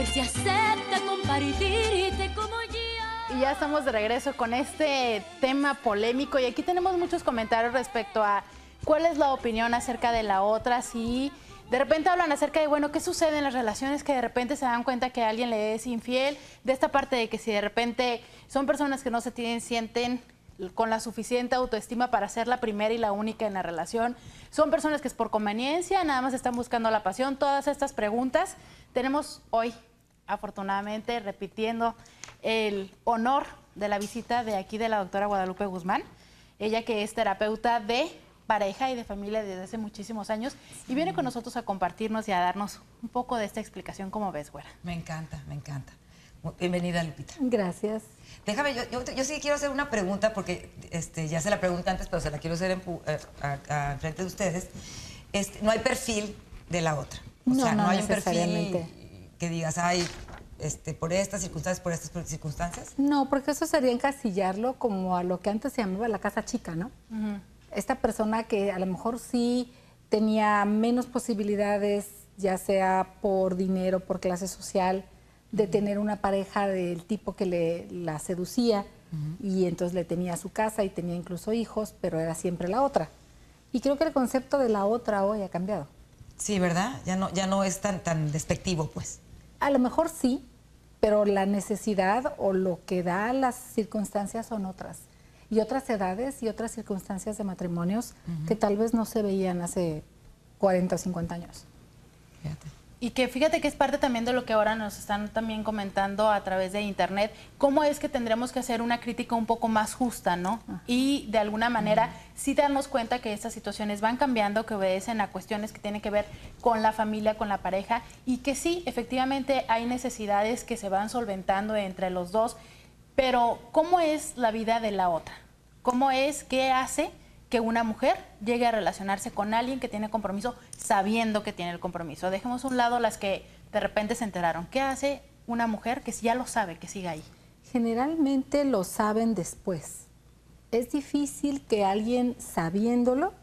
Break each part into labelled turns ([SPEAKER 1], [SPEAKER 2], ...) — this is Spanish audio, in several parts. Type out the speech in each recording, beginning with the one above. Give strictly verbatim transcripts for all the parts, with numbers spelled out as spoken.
[SPEAKER 1] ver si acepta compartirte como yo.
[SPEAKER 2] Y ya estamos de regreso con este tema polémico y aquí tenemos muchos comentarios respecto a cuál es la opinión acerca de la otra, si de repente hablan acerca de, bueno, qué sucede en las relaciones que de repente se dan cuenta que alguien le es infiel, de esta parte de que si de repente son personas que no se tienen, sienten con la suficiente autoestima para ser la primera y la única en la relación, son personas que es por conveniencia, nada más están buscando la pasión, todas estas preguntas. Tenemos hoy, afortunadamente, repitiendo el honor de la visita de aquí de la doctora Guadalupe Guzmán, ella que es terapeuta de pareja y de familia desde hace muchísimos años y viene con nosotros a compartirnos y a darnos un poco de esta explicación. ¿Cómo ves, güera?
[SPEAKER 3] Me encanta, me encanta. Bienvenida, Lupita.
[SPEAKER 4] Gracias.
[SPEAKER 3] Déjame, yo, yo, yo sí quiero hacer una pregunta porque este, ya se la pregunté antes, pero se la quiero hacer en, a, a, a frente de ustedes. Este, no hay perfil de la otra. O
[SPEAKER 4] no,
[SPEAKER 3] sea, no,
[SPEAKER 4] no
[SPEAKER 3] hay un
[SPEAKER 4] necesariamente.
[SPEAKER 3] perfil que digas, ay, este, por estas circunstancias, por estas circunstancias.
[SPEAKER 4] No, porque eso sería encasillarlo como a lo que antes se llamaba la casa chica, ¿no? Uh-huh. Esta persona que a lo mejor sí tenía menos posibilidades, ya sea por dinero, por clase social, de tener una pareja del tipo que le, la seducía, uh-huh. y entonces le tenía su casa y tenía incluso hijos, pero era siempre la otra. Y creo que el concepto de la otra hoy ha cambiado.
[SPEAKER 3] Sí, ¿verdad? Ya no, ya no es tan, tan despectivo, pues.
[SPEAKER 4] A lo mejor sí, pero la necesidad o lo que da las circunstancias son otras. Y otras edades y otras circunstancias de matrimonios uh-huh. que tal vez no se veían hace cuarenta o cincuenta años.
[SPEAKER 2] Fíjate. Y que fíjate que es parte también de lo que ahora nos están también comentando a través de internet, cómo es que tendremos que hacer una crítica un poco más justa, ¿no? Uh-huh. Y de alguna manera uh-huh. sí darnos cuenta que estas situaciones van cambiando, que obedecen a cuestiones que tienen que ver con la familia, con la pareja, y que sí, efectivamente hay necesidades que se van solventando entre los dos, pero ¿cómo es la vida de la otra? ¿Cómo es, qué hace que una mujer llegue a relacionarse con alguien que tiene compromiso sabiendo que tiene el compromiso? Dejemos a un lado las que de repente se enteraron. ¿Qué hace una mujer que ya lo sabe, que siga ahí?
[SPEAKER 4] Generalmente lo saben después. Es difícil que alguien sabiéndolo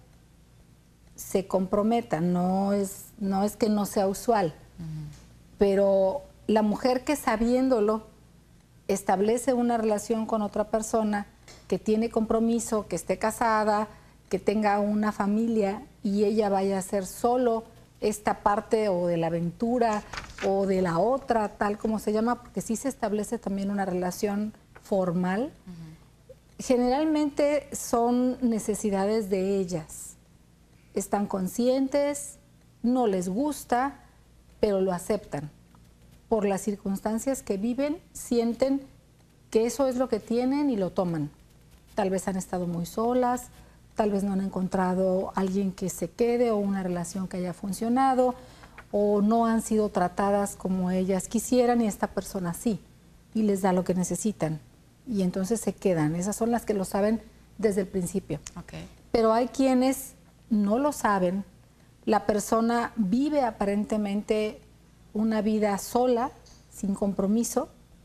[SPEAKER 4] se comprometa, no es, no es que no sea usual, uh-huh. pero la mujer que sabiéndolo establece una relación con otra persona que tiene compromiso, que esté casada, que tenga una familia y ella vaya a hacer solo esta parte o de la aventura o de la otra, tal como se llama, porque sí se establece también una relación formal. Uh-huh. Generalmente son necesidades de ellas. Están conscientes, no les gusta, pero lo aceptan. Por las circunstancias que viven, sienten que eso es lo que tienen y lo toman. Tal vez han estado muy solas, tal vez no han encontrado alguien que se quede o una relación que haya funcionado, o no han sido tratadas como ellas quisieran y esta persona sí, y les da lo que necesitan. Y entonces se quedan. Esas son las que lo saben desde el principio.
[SPEAKER 2] Okay.
[SPEAKER 4] Pero hay quienes no lo saben. La persona vive aparentemente una vida sola, sin compromiso,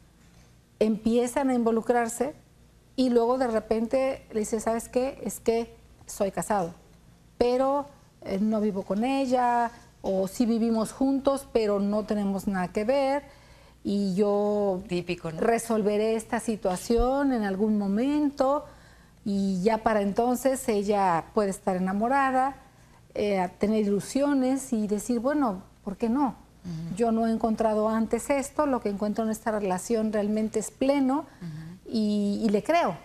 [SPEAKER 4] empiezan a involucrarse y luego de repente le dice, ¿sabes qué? Es que soy casado, pero eh, no vivo con ella, o sí vivimos juntos, pero no tenemos nada que ver, y yo
[SPEAKER 3] Típico, ¿no?
[SPEAKER 4] resolveré esta situación en algún momento, y ya para entonces ella puede estar enamorada, eh, tener ilusiones y decir, bueno, ¿por qué no? Uh-huh. Yo no he encontrado antes esto, lo que encuentro en esta relación realmente es pleno, uh-huh. y, y le creo.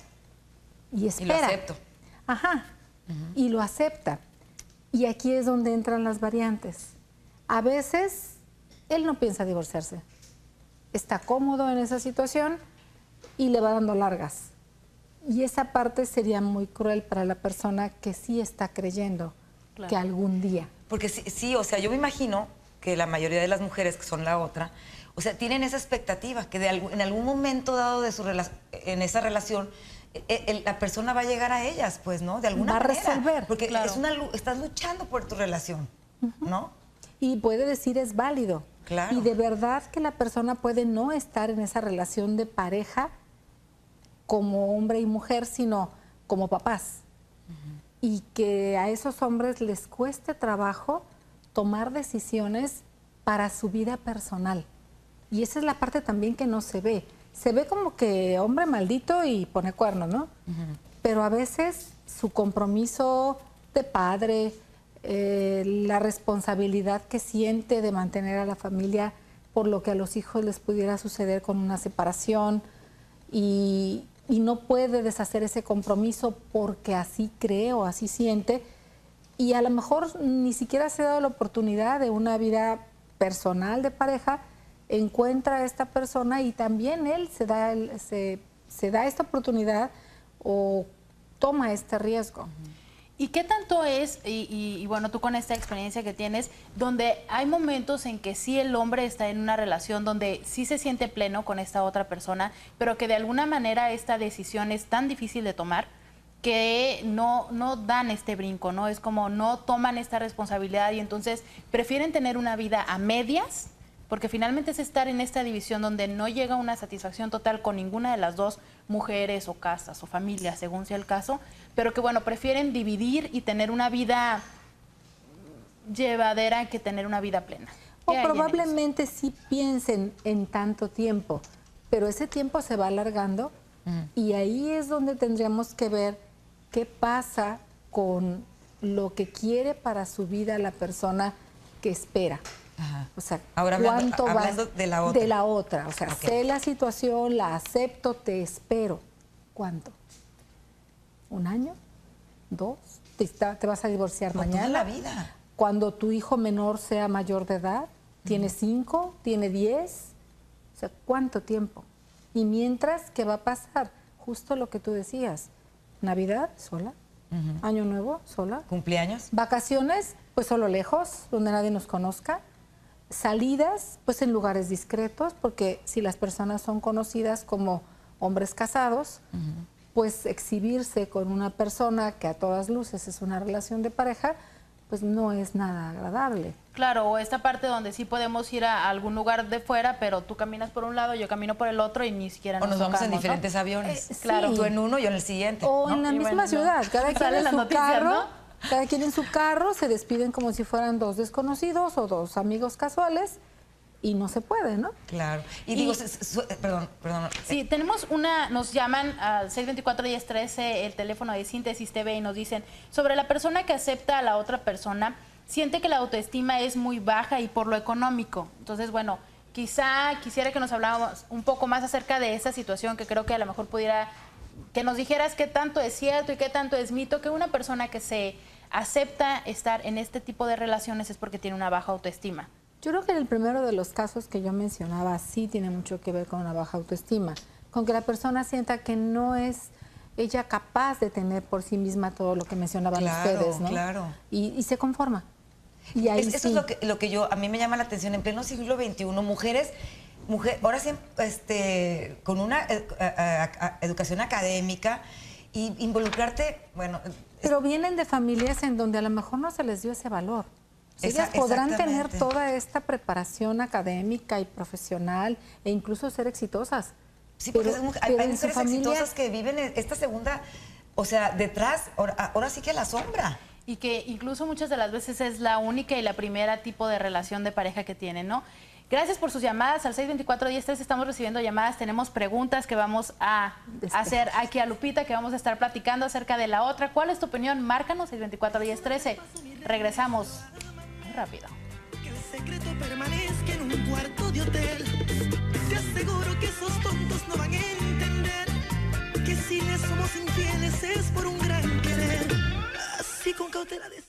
[SPEAKER 4] Y espera.
[SPEAKER 3] Y lo acepto.
[SPEAKER 4] Ajá, uh-huh. y lo acepta. Y aquí es donde entran las variantes. A veces él no piensa divorciarse. Está cómodo en esa situación y le va dando largas. Y esa parte sería muy cruel para la persona que sí está creyendo, claro, que algún día.
[SPEAKER 3] Porque sí, sí, o sea, yo me imagino que la mayoría de las mujeres que son la otra, o sea, tienen esa expectativa que de algún, en algún momento dado de su en esa relación el, el, la persona va a llegar a ellas, pues, ¿no? De alguna
[SPEAKER 4] va
[SPEAKER 3] manera.
[SPEAKER 4] a resolver.
[SPEAKER 3] Porque
[SPEAKER 4] claro.
[SPEAKER 3] es una, estás luchando por tu relación, uh-huh. ¿no?
[SPEAKER 4] Y puede decir es válido.
[SPEAKER 3] Claro.
[SPEAKER 4] Y de verdad que la persona puede no estar en esa relación de pareja como hombre y mujer, sino como papás. Uh-huh. Y que a esos hombres les cueste trabajo tomar decisiones para su vida personal. Y esa es la parte también que no se ve. Se ve como que hombre maldito y pone cuernos, ¿no? Uh-huh. Pero a veces su compromiso de padre, eh, la responsabilidad que siente de mantener a la familia por lo que a los hijos les pudiera suceder con una separación y, y no puede deshacer ese compromiso porque así cree o así siente y a lo mejor ni siquiera se ha dado la oportunidad de una vida personal de pareja, encuentra a esta persona y también él se da, el, se, se da esta oportunidad o toma este riesgo.
[SPEAKER 2] ¿Y qué tanto es, y, y, y bueno, tú con esta experiencia que tienes, donde hay momentos en que sí el hombre está en una relación donde sí se siente pleno con esta otra persona, pero que de alguna manera esta decisión es tan difícil de tomar que no, no dan este brinco, ¿no? Es como no toman esta responsabilidad y entonces prefieren tener una vida a medias, porque finalmente es estar en esta división donde no llega una satisfacción total con ninguna de las dos mujeres o casas o familias, según sea el caso, pero que bueno, prefieren dividir y tener una vida llevadera que tener una vida plena.
[SPEAKER 4] O probablemente sí piensen en tanto tiempo, pero ese tiempo se va alargando uh-huh. y ahí es donde tendríamos que ver qué pasa con lo que quiere para su vida la persona que espera.
[SPEAKER 3] Ajá.
[SPEAKER 4] O sea,
[SPEAKER 3] ahora hablando,
[SPEAKER 4] ¿cuánto
[SPEAKER 3] hablando
[SPEAKER 4] vas
[SPEAKER 3] de la otra.
[SPEAKER 4] De la otra. O sea, okay. sé la situación, la acepto, te espero. ¿Cuánto? ¿Un año? ¿Dos? ¿Te, te vas a divorciar
[SPEAKER 3] Por
[SPEAKER 4] mañana?
[SPEAKER 3] Toda la vida.
[SPEAKER 4] Cuando tu hijo menor sea mayor de edad, ¿tiene uh-huh. cinco? ¿Tiene diez? O sea, ¿cuánto tiempo? Y mientras, ¿qué va a pasar? Justo lo que tú decías. Navidad, sola. Uh-huh. Año Nuevo, sola.
[SPEAKER 3] ¿Cumpleaños?
[SPEAKER 4] Vacaciones, pues solo lejos, donde nadie nos conozca. Salidas, pues en lugares discretos, porque si las personas son conocidas como hombres casados, uh-huh. pues exhibirse con una persona que a todas luces es una relación de pareja, pues no es nada agradable.
[SPEAKER 2] Claro, o esta parte donde sí podemos ir a algún lugar de fuera, pero tú caminas por un lado, yo camino por el otro y ni siquiera
[SPEAKER 3] o
[SPEAKER 2] nos
[SPEAKER 3] nos vamos
[SPEAKER 2] tocamos,
[SPEAKER 3] en diferentes
[SPEAKER 2] ¿no?
[SPEAKER 3] aviones.
[SPEAKER 2] Eh, claro.
[SPEAKER 3] Sí. Tú en uno, yo en el siguiente.
[SPEAKER 4] O
[SPEAKER 2] ¿no?
[SPEAKER 4] en la
[SPEAKER 2] y
[SPEAKER 4] misma
[SPEAKER 2] bueno,
[SPEAKER 4] ciudad,
[SPEAKER 2] no.
[SPEAKER 4] cada quien en su
[SPEAKER 2] noticias,
[SPEAKER 4] carro.
[SPEAKER 2] ¿no?
[SPEAKER 4] Cada quien en su carro, se despiden como si fueran dos desconocidos o dos amigos casuales y no se puede, ¿no?
[SPEAKER 3] Claro. Y, y digo, su, su, perdón, perdón.
[SPEAKER 2] Sí, tenemos una, nos llaman al seis veinticuatro, diez trece, el teléfono de Síntesis T V y nos dicen, sobre la persona que acepta a la otra persona, siente que la autoestima es muy baja y por lo económico. Entonces, bueno, quizá quisiera que nos habláramos un poco más acerca de esa situación que creo que a lo mejor pudiera... que nos dijeras qué tanto es cierto y qué tanto es mito que una persona que se acepta estar en este tipo de relaciones es porque tiene una baja autoestima.
[SPEAKER 4] Yo creo que en el primero de los casos que yo mencionaba sí tiene mucho que ver con una baja autoestima, con que la persona sienta que no es ella capaz de tener por sí misma todo lo que mencionaban
[SPEAKER 3] claro,
[SPEAKER 4] ustedes, ¿no?
[SPEAKER 3] Claro,
[SPEAKER 4] y, y se conforma. Y ahí
[SPEAKER 3] es,
[SPEAKER 4] sí.
[SPEAKER 3] Eso es lo que, lo que yo, a mí me llama la atención, en pleno siglo veintiuno, mujeres... Mujer, ahora sí, este, con una ed, a, a, a, educación académica y involucrarte, bueno...
[SPEAKER 4] Pero vienen de familias en donde a lo mejor no se les dio ese valor.
[SPEAKER 3] Esa,
[SPEAKER 4] Ellas podrán tener toda esta preparación académica y profesional e incluso ser exitosas.
[SPEAKER 3] Sí, porque
[SPEAKER 4] pero,
[SPEAKER 3] es, hay,
[SPEAKER 4] pero
[SPEAKER 3] hay mujeres
[SPEAKER 4] familia...
[SPEAKER 3] exitosas que viven esta segunda, o sea, detrás, ahora, ahora sí que a la sombra.
[SPEAKER 2] Y que incluso muchas de las veces es la única y la primera tipo de relación de pareja que tienen, ¿no? Gracias por sus llamadas. Al seis veinticuatro, diez trece estamos recibiendo llamadas. Tenemos preguntas que vamos a hacer aquí a Lupita, que vamos a estar platicando acerca de la otra. ¿Cuál es tu opinión? Márcanos, seis veinticuatro, diez trece. Regresamos muy rápido.
[SPEAKER 5] Que el secreto permanezca en un cuarto de hotel. Te aseguro que esos tontos no van a entender que si les somos infieles es por un gran querer. Así con cautela de...